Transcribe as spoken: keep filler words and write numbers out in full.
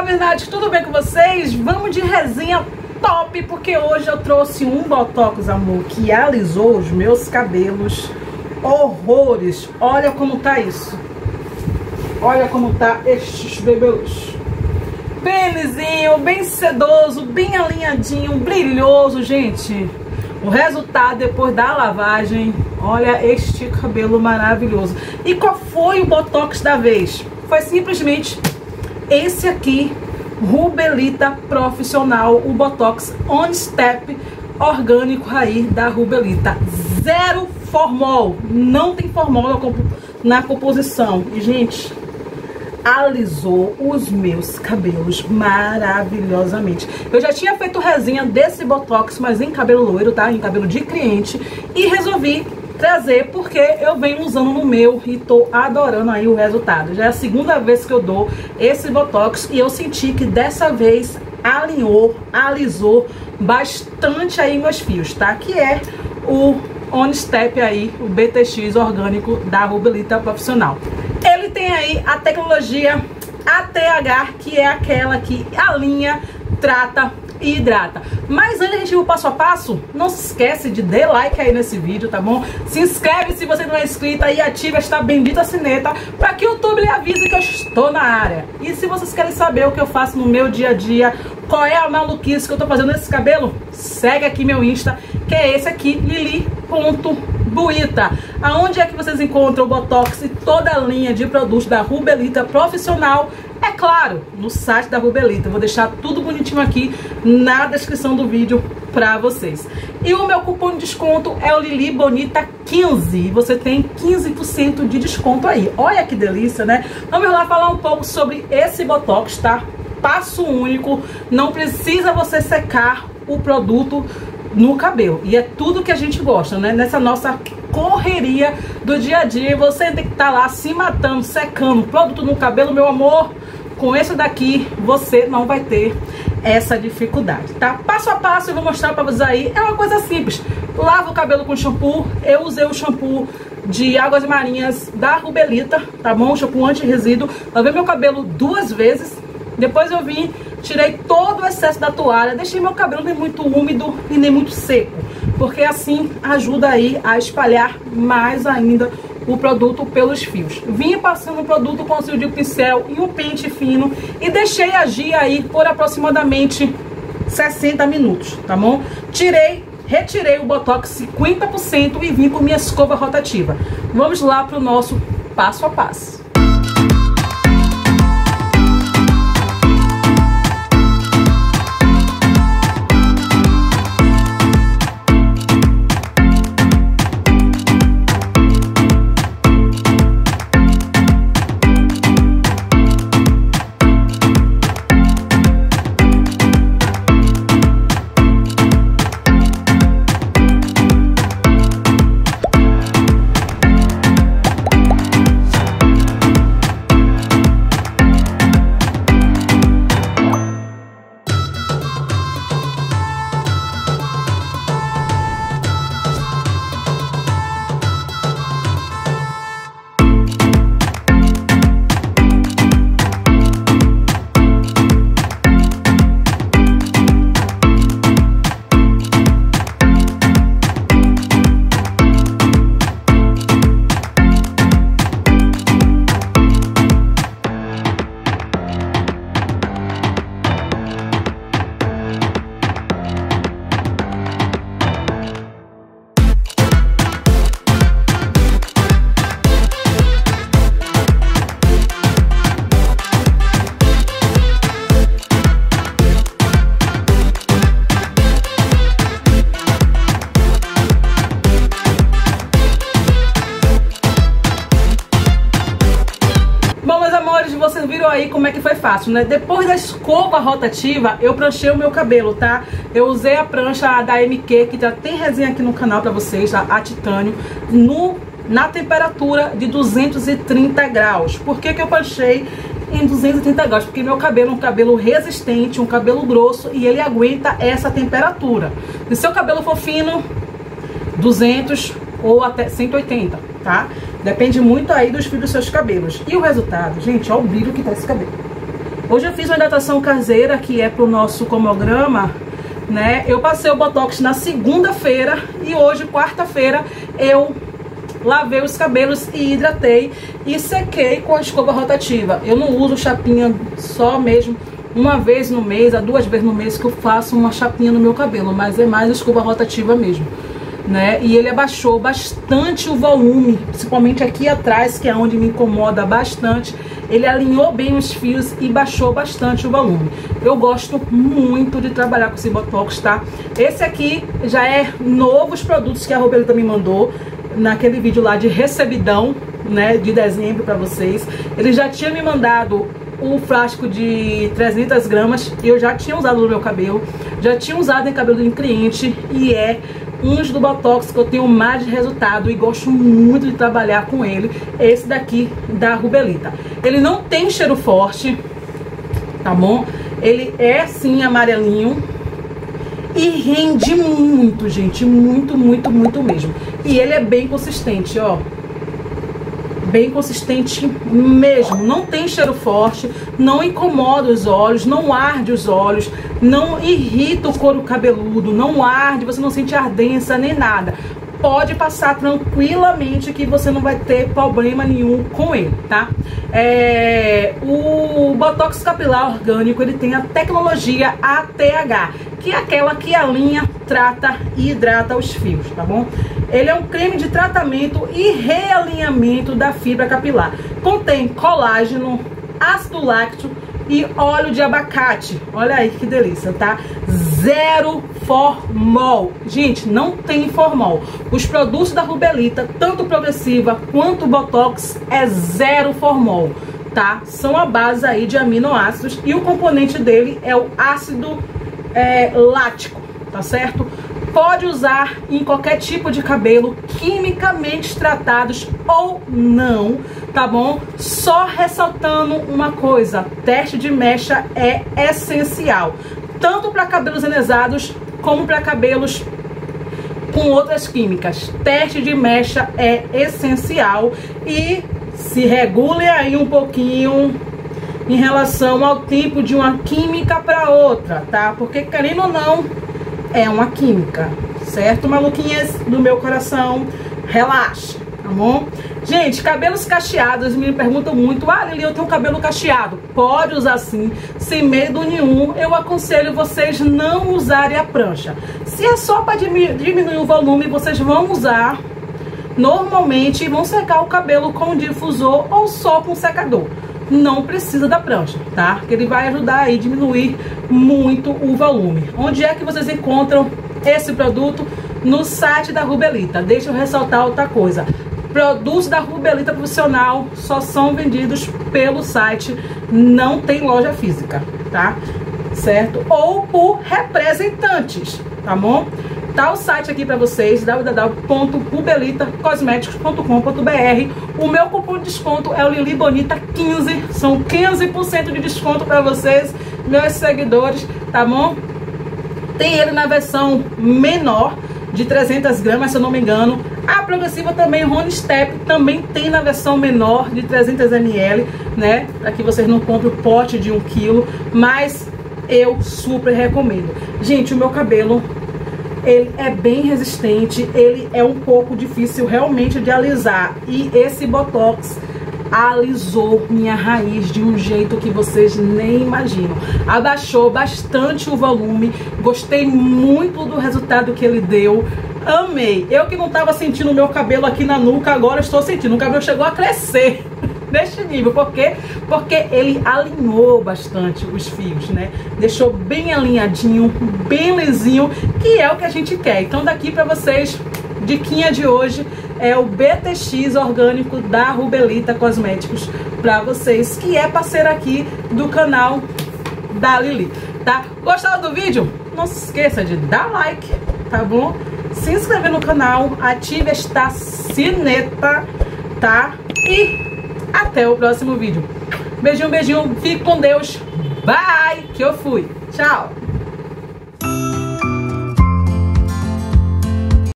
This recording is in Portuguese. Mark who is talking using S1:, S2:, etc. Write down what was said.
S1: Verdade, tudo bem com vocês? Vamos de resenha top, porque hoje eu trouxe um botox, amor, que alisou os meus cabelos horrores. Olha como tá isso. Olha como tá estes bebelos. Bem lisinho, bem sedoso, bem alinhadinho, brilhoso, gente. O resultado depois da lavagem, olha este cabelo maravilhoso. E qual foi o botox da vez? Foi simplesmente esse aqui, Rubelita Profissional, o botox On Step orgânico aí da Rubelita. Zero formol, não tem formol na composição. E, gente, alisou os meus cabelos maravilhosamente. Eu já tinha feito resenha desse botox, mas em cabelo loiro, tá? Em cabelo de cliente. E resolvi trazer porque eu venho usando no meu e tô adorando aí o resultado. Já é a segunda vez que eu dou esse botox e eu senti que dessa vez alinhou, alisou bastante aí meus fios, tá? Que é o On Step aí, o B T X orgânico da Rubelita Profissional. Ele tem aí a tecnologia A T H, que é aquela que alinha, trata e hidrata. Mas antes de a gente ir o passo a passo, não se esquece de dar like aí nesse vídeo, tá bom? Se inscreve se você não é inscrito e ativa esta bendita sineta para que o YouTube lhe avise que eu estou na área. E se vocês querem saber o que eu faço no meu dia a dia, qual é a maluquice que eu tô fazendo nesse cabelo, segue aqui meu Insta, que é esse aqui, lili ponto buita. Aonde é que vocês encontram o botox e toda a linha de produtos da Rubelita Profissional? É claro, no site da Rubelita. Vou deixar tudo bonitinho aqui na descrição do vídeo pra vocês. E o meu cupom de desconto é o Lili Bonita quinze. E você tem quinze por cento de desconto aí. Olha que delícia, né? Vamos lá falar um pouco sobre esse botox, tá? Passo único. Não precisa você secar o produto no cabelo. E é tudo que a gente gosta, né? Nessa nossa correria do dia a dia, você tem que estar lá se matando, secando produto no cabelo, meu amor. Com esse daqui, você não vai ter essa dificuldade, tá? Passo a passo eu vou mostrar pra vocês aí. É uma coisa simples. Lava o cabelo com shampoo. Eu usei o shampoo de águas marinhas da Rubelita, tá bom? Shampoo anti-resíduo. Lavei meu cabelo duas vezes. Depois eu vim, tirei todo o excesso da toalha. Deixei meu cabelo nem muito úmido e nem muito seco, porque assim ajuda aí a espalhar mais ainda o produto pelos fios. Vim passando o produto com auxílio de pincel e um pente fino e deixei agir aí por aproximadamente sessenta minutos, tá bom? Tirei, retirei o botox cinquenta por cento e vim com minha escova rotativa. Vamos lá para o nosso passo a passo. Vocês viram aí como é que foi fácil, né? Depois da escova rotativa, eu pranchei o meu cabelo, tá? Eu usei a prancha da M Q, que já tem resenha aqui no canal pra vocês, tá? A titânio, no, na temperatura de duzentos e trinta graus. Por que que eu pranchei em duzentos e trinta graus? Porque meu cabelo é um cabelo resistente, um cabelo grosso, e ele aguenta essa temperatura. Se seu cabelo for fino, duzentos ou até cento e oitenta, tá? Depende muito aí dos fios dos seus cabelos. E o resultado, gente, olha o brilho que tá esse cabelo. Hoje eu fiz uma hidratação caseira, que é pro nosso comograma, né? Eu passei o Botox na segunda-feira e hoje, quarta-feira, eu lavei os cabelos e hidratei e sequei com a escova rotativa. Eu não uso chapinha, só mesmo uma vez no mês, a duas vezes no mês que eu faço uma chapinha no meu cabelo, mas é mais escova rotativa mesmo, né? E ele abaixou bastante o volume, principalmente aqui atrás, que é onde me incomoda bastante. Ele alinhou bem os fios e baixou bastante o volume. Eu gosto muito de trabalhar com esse Botox, tá? Esse aqui já é novos produtos que a Rubelita me mandou naquele vídeo lá de recebidão, né, de dezembro para vocês. Ele já tinha me mandado um frasco de trezentas gramas e eu já tinha usado no meu cabelo, já tinha usado em cabelo de cliente, e é um do Botox que eu tenho mais de resultado e gosto muito de trabalhar com ele. Esse daqui da Rubelita. Ele não tem cheiro forte, tá bom? Ele é sim amarelinho e rende muito, gente, muito, muito, muito mesmo. E ele é bem consistente, ó. Bem consistente mesmo, não tem cheiro forte, não incomoda os olhos, não arde os olhos, não irrita o couro cabeludo, não arde, você não sente ardência nem nada. Pode passar tranquilamente que você não vai ter problema nenhum com ele, tá? É, o Botox capilar orgânico, ele tem a tecnologia A T H, que é aquela que alinha, trata e hidrata os fios, tá bom? Ele é um creme de tratamento e realinhamento da fibra capilar. Contém colágeno, ácido láctico e óleo de abacate. Olha aí que delícia, tá? Zero formol. Gente, não tem formol. Os produtos da Rubelita, tanto Progressiva quanto Botox, é zero formol, tá? São a base aí de aminoácidos e o componente dele é o ácido é, lático, tá certo? Pode usar em qualquer tipo de cabelo, quimicamente tratados ou não, tá bom? Só ressaltando uma coisa, teste de mecha é essencial, tanto para cabelos enesados como para cabelos com outras químicas. Teste de mecha é essencial e se regule aí um pouquinho em relação ao tempo de uma química para outra, tá? Porque querendo ou não, é uma química, certo, maluquinhas do meu coração? Relaxa, tá bom? Gente, cabelos cacheados, me perguntam muito: ah, Lili, eu tenho cabelo cacheado. Pode usar sim, sem medo nenhum. Eu aconselho vocês não usarem a prancha. Se é só para diminuir o volume, vocês vão usar normalmente, vão secar o cabelo com difusor ou só com secador. Não precisa da prancha, tá? Porque ele vai ajudar aí a diminuir muito o volume. Onde é que vocês encontram esse produto? No site da Rubelita. Deixa eu ressaltar outra coisa: produtos da Rubelita Profissional só são vendidos pelo site, não tem loja física, tá? Certo? Ou por representantes, tá bom? Tá o site aqui para vocês, w w w ponto rubelita cosméticos ponto com ponto b r. O meu cupom de desconto é o Lili Bonita quinze. São quinze por cento de desconto para vocês, meus seguidores, tá bom? Tem ele na versão menor, de trezentas gramas, se eu não me engano. A Progressiva também, Rony Step, também tem na versão menor, de trezentos mililitros, né? Para que vocês não comprem o pote de um quilo. Mas eu super recomendo. Gente, o meu cabelo, ele é bem resistente, ele é um pouco difícil realmente de alisar. E esse Botox alisou minha raiz de um jeito que vocês nem imaginam. Abaixou bastante o volume, gostei muito do resultado que ele deu. Amei. Eu que não estava sentindo o meu cabelo aqui na nuca, agora estou sentindo. O cabelo chegou a crescer neste nível. Por quê? Porque ele alinhou bastante os fios, né? Deixou bem alinhadinho, bem lisinho, que é o que a gente quer. Então daqui para vocês, diquinha de hoje é o B T X orgânico da Rubelita Cosméticos para vocês, que é parceira aqui do canal da Lili, tá? Gostaram do vídeo? Não se esqueça de dar like, tá bom? Se inscrever no canal, ative esta sineta, tá? E até o próximo vídeo. Beijinho, beijinho, fique com Deus. Bye, que eu fui. Tchau.